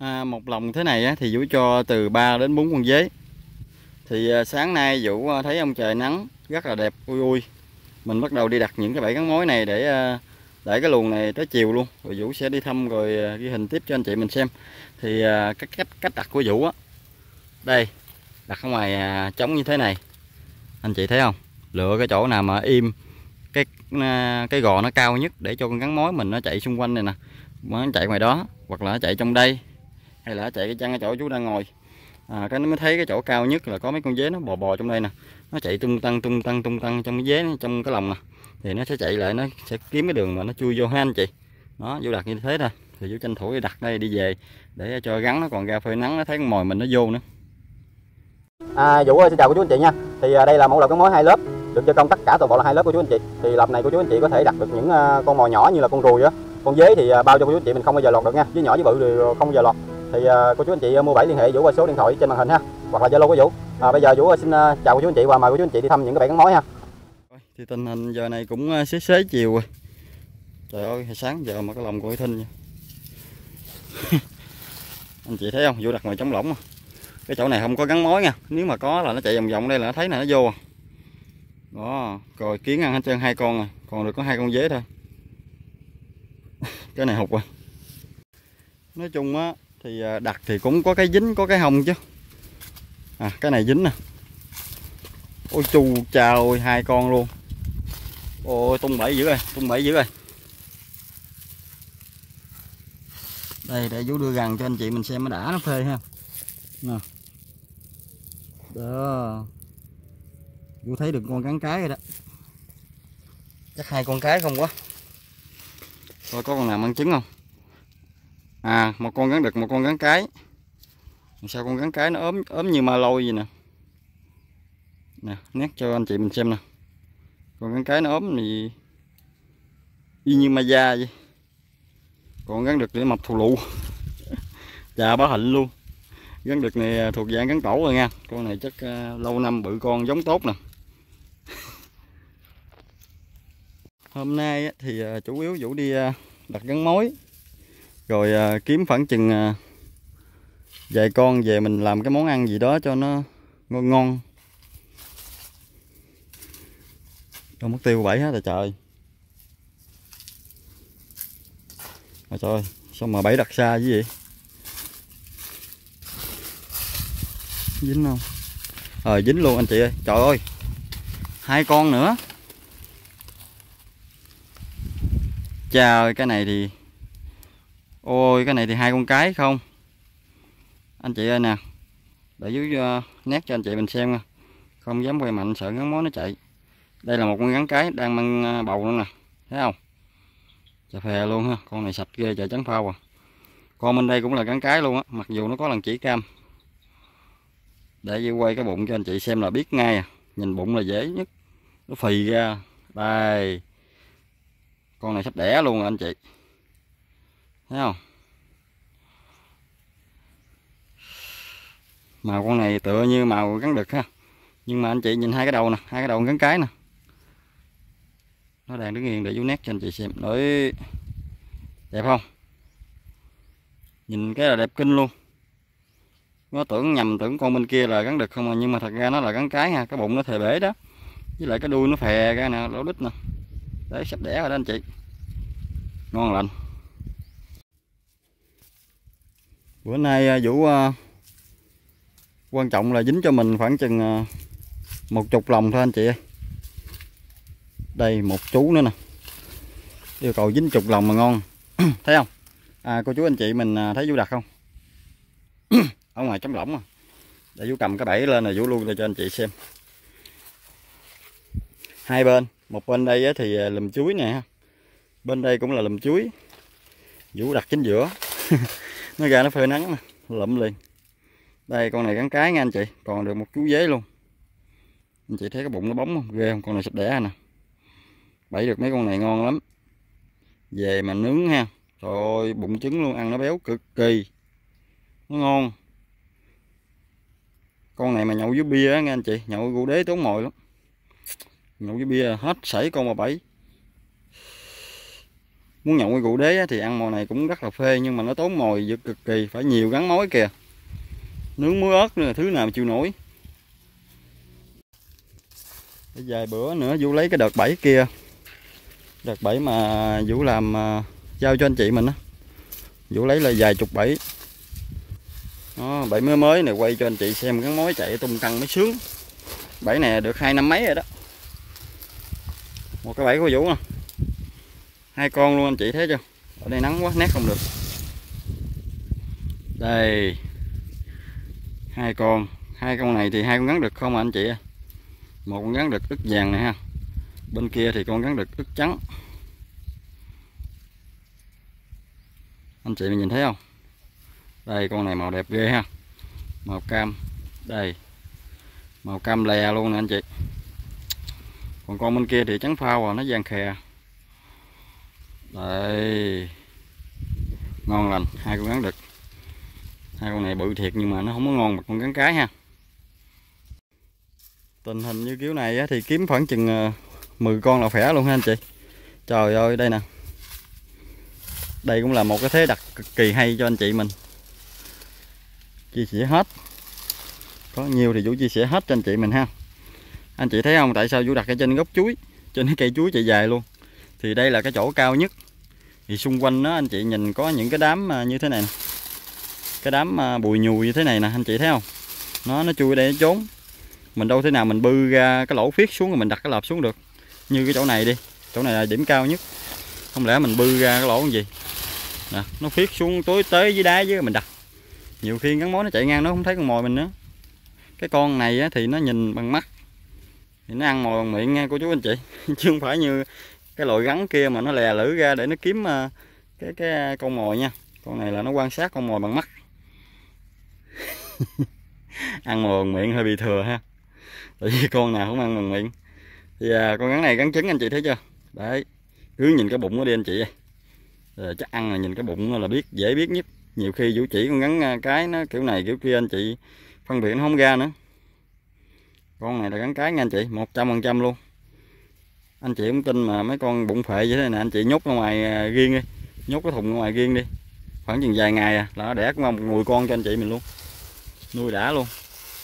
Một lồng thế này á, thì Vũ cho từ 3 đến 4 con dế. Thì sáng nay Vũ thấy ông trời nắng rất là đẹp, ui ui. Mình bắt đầu đi đặt những cái bẫy gắn mối này để cái luồng này tới chiều luôn. Rồi Vũ sẽ đi thăm rồi ghi hình tiếp cho anh chị mình xem. Thì cách đặt của Vũ á, đây, đặt ở ngoài trống như thế này. Anh chị thấy không? Lựa cái chỗ nào mà im, cái gò nó cao nhất để cho con gắn mối mình nó chạy xung quanh này nè. Nó chạy ngoài đó, hoặc là nó chạy trong đây, hay là nó chạy cái chăn ở chỗ chú đang ngồi. Cái nó mới thấy cái chỗ cao nhất là có mấy con dế nó bò bò trong đây nè. Nó chạy tung tăng trong cái dế, trong cái lồng nè. Thì nó sẽ chạy lại, nó sẽ kiếm cái đường mà nó chui vô ha anh chị. Đó, Vũ đặt như thế thôi. Thì Vũ tranh thủ đi đặt đây đi về để cho gắn nó còn ra phơi nắng, nó thấy con mồi mình nó vô nữa. Vũ ơi, xin chào cô chú anh chị nha. Thì đây là mẫu lồng gắn mối 2 lớp, được cho công tất cả toàn bộ là 2 lớp cô chú anh chị. Thì lồng này cô chú anh chị có thể đặt được những con mồi nhỏ như là con ruồi á, con dế thì bao cho cô chú anh chị mình không bao giờ lọt được nha, với nhỏ với bự thì không bao giờ lọt. Thì cô chú anh chị mua bẫy liên hệ Vũ qua số điện thoại trên màn hình ha, hoặc là Zalo của Vũ. Bây giờ Vũ xin chào cô chú anh chị và mời cô chú anh chị đi thăm những cái bẫy gắn mối ha. Thì tình hình giờ này cũng xế chiều rồi. Trời ơi, sáng giờ mà cái lồng của Thinh nha. Anh chị thấy không? Vũ đặt ngoài trống lỏng. Cái chỗ này không có gắn mối nha. Nếu mà có là nó chạy vòng vòng đây là nó thấy là nó vô. Đó, rồi kiến ăn hết trơn 2 con rồi, còn được có 2 con dế thôi. Cái này hụt rồi. Nói chung á thì đặt thì cũng có cái dính có cái hông chứ. Cái này dính nè. Ôi chu cha ơi, 2 con luôn. Ôi tung bẫy dữ rồi, tung bẫy dữ rồi. Đây để Vũ đưa gần cho anh chị mình xem nó đã, nó phê ha. Nè. Đó. Vũ thấy được con cắn cái rồi đó. Chắc 2 con cái không quá. Coi có con nào ăn trứng không? Một con gắn đực, một con gắn cái. Sao con gắn cái nó ốm như ma lôi vậy nè. Nè, nét cho anh chị mình xem nè. Con gắn cái nó ốm thì y như ma da vậy. Còn gắn đực để mập thù lụ. Chà bá hịnh luôn. Gắn đực này thuộc dạng gắn tổ rồi nha. Con này chắc lâu năm bự con giống tốt nè. Hôm nay thì chủ yếu Vũ đi đặt gắn mối. Rồi kiếm khoảng chừng vài con về mình làm cái món ăn gì đó cho nó ngon ngon. Đâu mất tiêu bẫy hết rồi trời. Trời ơi, sao mà bẫy đặt xa chứ vậy? Dính không? Dính luôn anh chị ơi. Trời ơi, 2 con nữa. Trời, cái này thì ôi, cái này thì 2 con cái không. Anh chị ơi nè. Để dưới nét cho anh chị mình xem nha. Không dám quay mạnh sợ gắn mối nó chạy. Đây là một con gắn cái đang mang bầu luôn nè. Thấy không? Chà phè luôn ha. Con này sạch ghê trời, trắng phao à. Con bên đây cũng là gắn cái luôn á. Mặc dù nó có lần chỉ cam. Để quay cái bụng cho anh chị xem là biết ngay à. Nhìn bụng là dễ nhất. Nó phì ra. Đây. Con này sắp đẻ luôn rồi anh chị. Thấy không? Màu con này tựa như màu gắn đực ha. Nhưng mà anh chị nhìn 2 cái đầu nè, 2 cái đầu gắn cái nè. Nó đang đứng yên để Vũ nét cho anh chị xem. Đấy. Đẹp không? Nhìn cái là đẹp kinh luôn. Nó tưởng con bên kia là gắn đực không, nhưng mà thật ra nó là gắn cái nha. Cái bụng nó thề bể đó. Với lại cái đuôi nó phè ra nè, lỗ đít nè. Đấy, sắp đẻ rồi đó anh chị. Ngon lành. Bữa nay Vũ quan trọng là dính cho mình khoảng chừng 10 lồng thôi anh chị ơi. Đây một chú nữa nè. Yêu cầu dính 10 lồng mà ngon. Thấy không? Cô chú anh chị mình thấy Vũ đặt không? Ở ngoài trống lỏng. Để Vũ cầm cái bẫy lên là Vũ luôn cho anh chị xem. 2 bên. Một bên đây thì lùm chuối nè. Bên đây cũng là lùm chuối. Vũ đặt chính giữa. Nó ra nó phơi nắng nè, lụm liền. Đây con này gắn cái nha anh chị. Còn được một chú dế luôn. Anh chị thấy cái bụng nó bóng không? Ghê không? Con này sắp đẻ nè. Bẫy được mấy con này ngon lắm. Về mà nướng ha. Trời ơi, bụng trứng luôn, ăn nó béo cực kỳ. Nó ngon. Con này mà nhậu với bia á nghe anh chị. Nhậu rượu đế tốn mồi lắm. Nhậu với bia hết sảy con mà bẫy. Muốn nhậu cái cụ đế á, thì ăn mồi này cũng rất là phê, nhưng mà nó tốn mồi dữ cực kỳ, phải nhiều gắn mối kìa. Nướng muối ớt nữa là thứ nào mà chịu nổi. Để vài bữa nữa Vũ lấy cái đợt bẫy kia, đợt bẫy mà Vũ làm giao cho anh chị mình á, Vũ lấy là vài chục bẫy. Đó, bẫy mới mới này quay cho anh chị xem gắn mối chạy tung tăng mới sướng. Bẫy này được 2 năm mấy rồi đó. Một cái bẫy của Vũ nè, 2 con luôn anh chị thấy chưa. Ở đây nắng quá nét không được. Đây 2 con, 2 con này thì 2 con gắn đực không à anh chị. Một con gắn đực ức vàng này ha, bên kia thì con gắn đực ức trắng. Anh chị mình nhìn thấy không? Đây con này màu đẹp ghê ha, màu cam. Đây màu cam lè luôn nè anh chị. Còn con bên kia thì trắng phao à, nó vàng khè. Đây ngon lành, 2 con gắn đực. 2 con này bự thiệt nhưng mà nó không có ngon bằng con gắn cái ha. Tình hình như kiểu này á, thì kiếm khoảng chừng 10 con là khỏe luôn ha anh chị. Trời ơi đây nè, đây cũng là một cái thế đặt cực kỳ hay cho anh chị mình chia sẻ hết. Có nhiều thì Vũ chia sẻ hết cho anh chị mình ha. Anh chị thấy không, tại sao Vũ đặt ở trên gốc chuối, trên cái cây chuối chạy dài luôn. Thì đây là cái chỗ cao nhất. Thì xung quanh đó anh chị nhìn có những cái đám như thế này nè. Cái đám bùi nhùi như thế này nè, anh chị thấy không? Nó chui ở đây nó trốn. Mình đâu thể nào mình bư ra cái lỗ phiết xuống rồi mình đặt cái lợp xuống được. Như cái chỗ này đi, chỗ này là điểm cao nhất. Không lẽ mình bư ra cái lỗ cái gì nè, nó phiết xuống tối tới dưới đá với mình đặt. Nhiều khi gắn mối nó chạy ngang nó không thấy con mồi mình nữa. Cái con này á, thì nó nhìn bằng mắt thì nó ăn mồi bằng miệng nha cô chú anh chị. Chứ không phải như cái loại gắn kia mà nó lè lưỡi ra để nó kiếm cái con mồi nha. Con này là nó quan sát con mồi bằng mắt. Ăn mồi bằng miệng hơi bị thừa ha, tại vì con nào không ăn bằng miệng. Thì con gắn này gắn trứng anh chị thấy chưa. Đấy, cứ nhìn cái bụng nó đi anh chị. Chắc ăn là nhìn cái bụng nó là biết, dễ biết nhất. Nhiều khi Vũ chỉ con gắn cái nó kiểu này kiểu kia anh chị phân biệt nó không ra nữa. Con này là gắn cái nha anh chị, 100% luôn. Anh chị không tin mà mấy con bụng phệ như thế này nè, anh chị nhốt ra ngoài riêng đi, nhốt cái thùng ra ngoài riêng đi, khoảng chừng vài ngày là nó đẻ một mùi con cho anh chị mình luôn, nuôi đã luôn.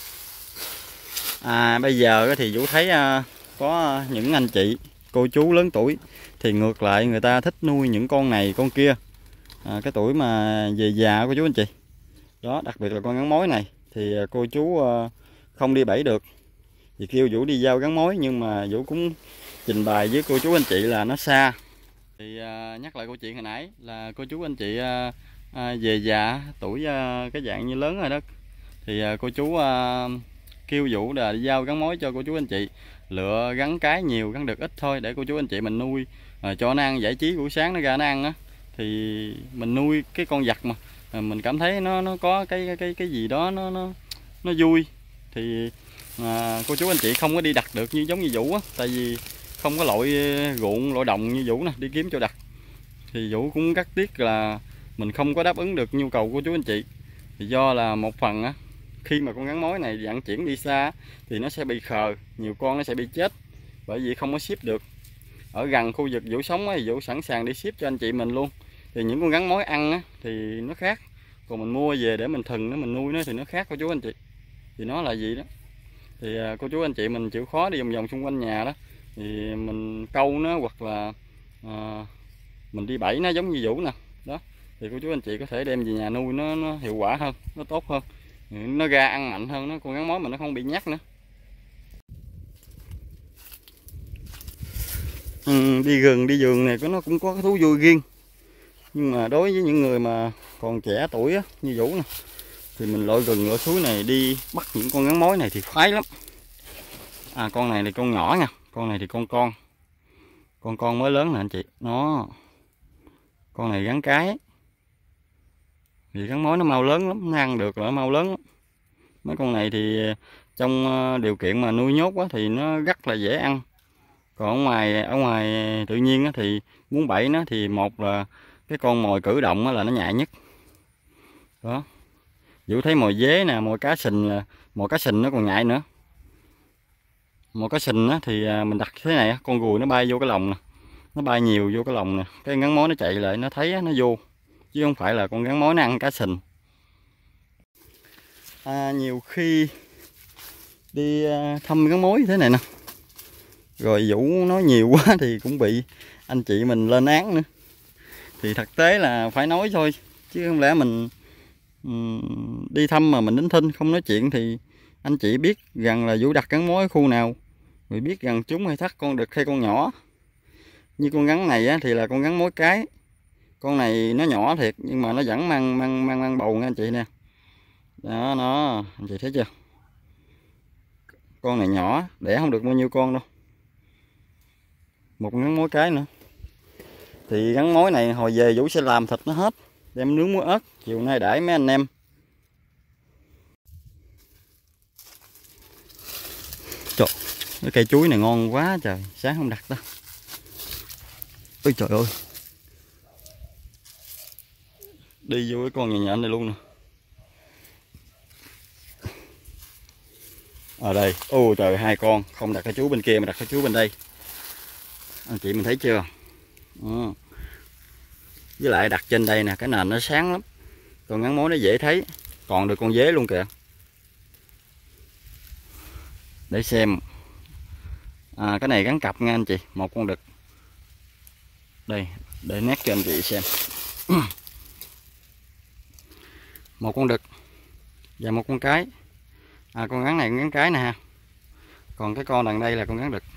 Bây giờ thì Vũ thấy có những anh chị cô chú lớn tuổi thì ngược lại người ta thích nuôi những con này con kia, cái tuổi mà về già cô chú anh chị đó. Đặc biệt là con gắn mối này thì cô chú không đi bẫy được thì kêu Vũ đi giao gắn mối, nhưng mà Vũ cũng trình bày với cô chú anh chị là nó xa. Thì nhắc lại câu chuyện hồi nãy là cô chú anh chị về già tuổi cái dạng như lớn rồi đó, thì cô chú kêu Vũ là đi giao gắn mối cho cô chú anh chị, lựa gắn cái nhiều gắn đực ít thôi để cô chú anh chị mình nuôi cho nó ăn giải trí, buổi sáng nó ra nó ăn á. Thì mình nuôi cái con vật mà mình cảm thấy nó có cái gì đó nó vui. Thì cô chú anh chị không có đi đặt được như giống như Vũ á, tại vì không có loại ruộng loại đồng như Vũ nè, đi kiếm cho đặt. Thì Vũ cũng rất tiếc là mình không có đáp ứng được nhu cầu của chú anh chị. Thì do là một phần á, khi mà con gắn mối này vận chuyển đi xa thì nó sẽ bị khờ, nhiều con nó sẽ bị chết bởi vì không có ship được. Ở gần khu vực Vũ sống thì Vũ sẵn sàng đi ship cho anh chị mình luôn. Thì những con gắn mối ăn á, thì nó khác, còn mình mua về để mình thừng nó, mình nuôi nó thì nó khác cô chú anh chị. Thì nó là gì đó, thì cô chú anh chị mình chịu khó đi vòng vòng xung quanh nhà đó, thì mình câu nó hoặc là mình đi bẫy nó giống như Vũ nè đó, thì cô chú anh chị có thể đem về nhà nuôi nó hiệu quả hơn, nó tốt hơn, nó ra ăn mạnh hơn, nó con gắn mối mà nó không bị nhát nữa. Đi rừng đi vườn này nó cũng có cái thú vui riêng, nhưng mà đối với những người mà còn trẻ tuổi á, như Vũ nè, thì mình lội rừng lội suối này đi bắt những con gắn mối này thì khoái lắm. Con này thì con nhỏ nha, con này thì con mới lớn nè anh chị. Nó con này gắn cái thì gắn mối nó mau lớn lắm, nó ăn được là mau lớn lắm. Mấy con này thì trong điều kiện mà nuôi nhốt quá thì nó rất là dễ ăn. Còn ở ngoài tự nhiên á, thì muốn bẫy nó thì một là cái con mồi cử động là nó nhạy nhất đó. Vũ thấy mồi dế nè, mồi cá sình, là mồi cá sình nó còn nhạy nữa. Mồi cá sình á, thì mình đặt thế này, con ruồi nó bay vô cái lồng nè, nó bay nhiều vô cái lồng nè, cái gắn mối nó chạy lại nó thấy nó vô, chứ không phải là con gắn mối nó ăn cá sình. Nhiều khi đi thăm gắn mối thế này nè, rồi Vũ nói nhiều quá thì cũng bị anh chị mình lên án nữa. Thì thực tế là phải nói thôi, chứ không lẽ mình đi thăm mà mình nín thinh không nói chuyện thì anh chị biết rằng là Vũ đặt gắn mối ở khu nào, rồi biết rằng chúng hay thắt con đực hay con nhỏ. Như con gắn này á, thì là con gắn mối cái, con này nó nhỏ thiệt nhưng mà nó vẫn mang bầu nha anh chị nè. Đó, nó anh chị thấy chưa, con này nhỏ đẻ không được bao nhiêu con đâu. Một gắn mối cái nữa. Thì gắn mối này hồi về Vũ sẽ làm thịt nó hết, đem nướng muối ớt chiều nay đãi mấy anh em. Trời, cái cây chuối này ngon quá trời, sáng không đặt đâu. Ôi trời ơi, đi vô cái con nhỏ nhỏ này luôn nè. Ở đây, ô trời, 2 con, không đặt cái chú bên kia mà đặt cái chú bên đây. Anh chị mình thấy chưa? Với lại đặt trên đây nè, cái nền nó sáng lắm. Còn gắn mối nó dễ thấy, còn được con dế luôn kìa. Để xem. Cái này gắn cặp nha anh chị, một con đực. Đây, để nét cho anh chị xem. Một con đực và một con cái. Con gắn này con gắn cái nè ha. Còn cái con đằng đây là con gắn đực.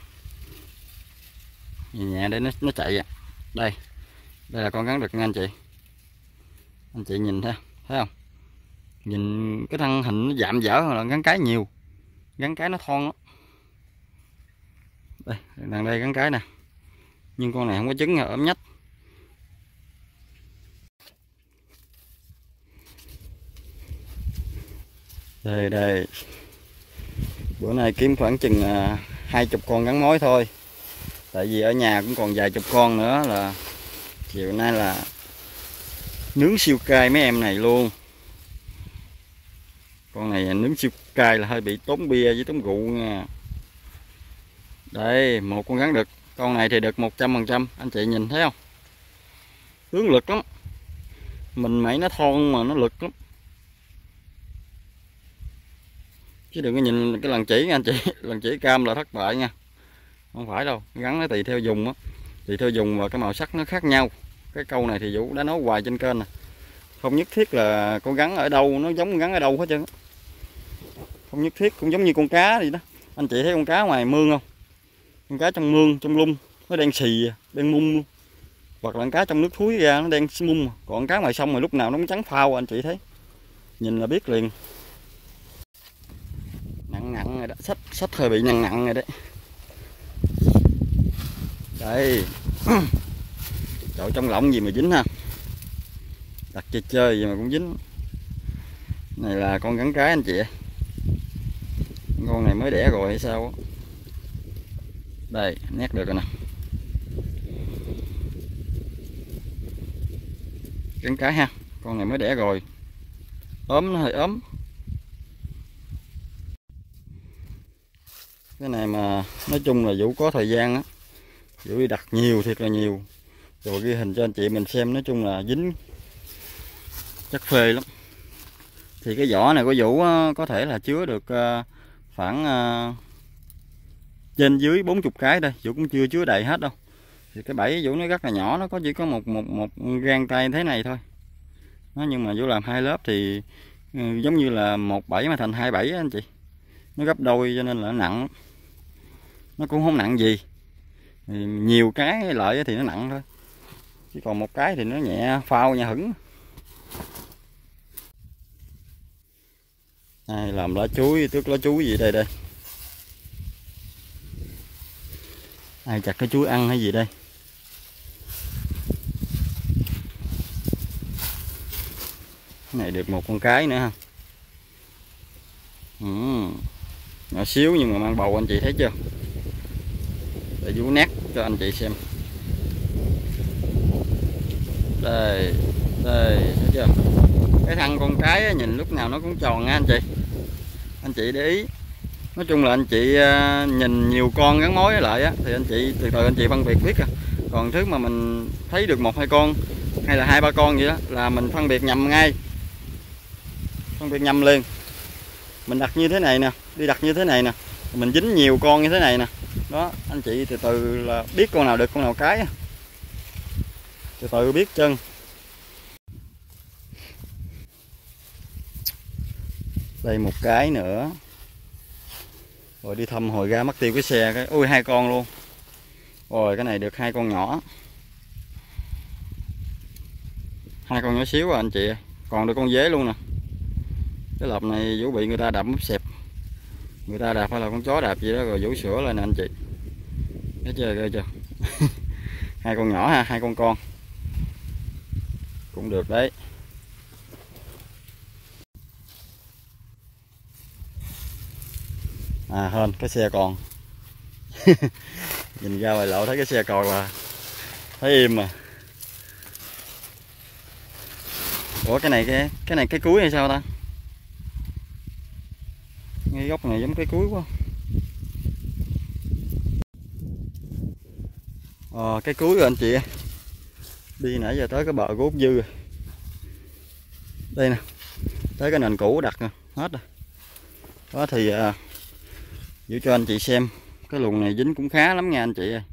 Nhẹ nhẹ để nó chạy. Đây là con gắn đực nha anh chị. Anh chị nhìn thấy không? Nhìn cái thân hình nó dạm dở hơn là gắn cái nhiều. Gắn cái nó thon lắm. Đây, đằng đây gắn cái nè. Nhưng con này không có trứng, ốm nhách. Đây. Bữa nay kiếm khoảng chừng 20 con gắn mối thôi. Tại vì ở nhà cũng còn vài chục con nữa, là chiều nay là nướng siêu cay mấy em này luôn. Con này nướng siêu cay là hơi bị tốn bia với tốn rượu nha. Đây, một con gắn đực. Con này thì đực 100%, anh chị nhìn thấy không? Hướng lực lắm. Mình mẩy nó thon mà nó lực lắm. Chứ đừng có nhìn cái lần chỉ nha anh chị. Lần chỉ cam là thất bại nha. Không phải đâu, gắn nó tùy theo dùng á. Tùy theo dùng và cái màu sắc nó khác nhau. Cái câu này thì Vũ đã nói hoài trên kênh nè. Không nhất thiết là con gắn ở đâu nó giống gắn ở đâu hết trơn. Không nhất thiết, cũng giống như con cá vậy đó. Anh chị thấy con cá ngoài mương không? Con cá trong mương, trong lung nó đen xì, đen mung luôn. Hoặc là con cá trong nước thúi ra nó đen mung. Còn cá ngoài sông mà lúc nào nó cũng trắng phao, anh chị thấy. Nhìn là biết liền. Nặng rồi đó, sách hơi bị nặng rồi đấy. Đây. Trời, trong lọng gì mà dính ha. Đặt chơi gì mà cũng dính. Này là con gắn cái anh chị. Con này mới đẻ rồi hay sao? Đây, nét được rồi nè. Gắn cái ha. Con này mới đẻ rồi. Ốm, nó hơi ốm. Cái này mà nói chung là Vũ có thời gian á, Vũ đi đặt nhiều, thiệt là nhiều, rồi ghi hình cho anh chị mình xem. Nói chung là dính chắc phê lắm. Thì cái vỏ này của Vũ có thể là chứa được khoảng trên dưới 40 cái đây. Vũ cũng chưa chứa đầy hết đâu. Thì cái bẫy Vũ nó rất là nhỏ, nó có chỉ có một gang tay thế này thôi. Nhưng mà Vũ làm 2 lớp thì giống như là 1 bẫy mà thành 2 bẫy anh chị. Nó gấp đôi cho nên là nó nặng. Nó cũng không nặng gì. Thì nhiều cái lợi thì nó nặng thôi. Chứ còn một cái thì nó nhẹ phao nha, hững. Đây, làm lá chuối, tước lá chuối gì đây. Ai chặt cái chuối ăn hay gì đây? Cái này được một con cái nữa ha. Nhỏ xíu nhưng mà mang bầu, anh chị thấy chưa? Để Vũ nét cho anh chị xem. Đây, thấy chưa? Cái thân con cái nhìn lúc nào nó cũng tròn nha anh chị. Anh chị để ý. Nói chung là anh chị nhìn nhiều con gắn mối lại á, thì anh chị từ từ anh chị phân biệt biết Còn thứ mà mình thấy được 1-2 con hay là 2-3 con vậy đó là mình phân biệt nhầm ngay, phân biệt nhầm liền. Mình đặt như thế này nè, đi đặt như thế này nè, mình dính nhiều con như thế này nè, đó anh chị từ từ là biết con nào được con nào cái, từ từ biết chân. Đây một cái nữa. Rồi đi thăm hồi ra mất tiêu cái xe cái, ui 2 con luôn. Rồi cái này được 2 con nhỏ, 2 con nhỏ xíu à anh chị. Còn được con dế luôn nè. Cái lợp này Vũ bị người ta đạp múp xẹp, người ta đạp hay là con chó đạp gì đó rồi Vũ sửa lại nè anh chị. Thấy chưa, ghê chưa. 2 con nhỏ ha, 2 con cũng được đấy. À hên cái xe còn. Nhìn ra ngoài lộ thấy cái xe còn là thấy im mà. Ủa cái này cái cuối hay sao ta? Ngay góc này giống cái cuối quá. Cái cuối rồi anh chị. Đi nãy giờ tới cái bờ gốt dư rồi. Đây nè, tới cái nền cũ đặt nè, hết rồi. Đó thì giữ cho anh chị xem, cái luồng này dính cũng khá lắm nha anh chị ơi.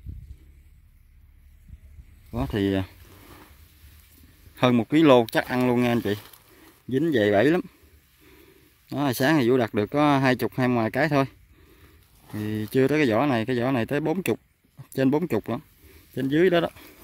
Đó thì hơn 1 kg chắc ăn luôn nha anh chị. Dính dày bẫy lắm. Đó sáng thì Vũ đặt được có 20 ngoài cái thôi. Thì chưa tới cái vỏ này tới 40, trên 40 đó, trên dưới đó đó.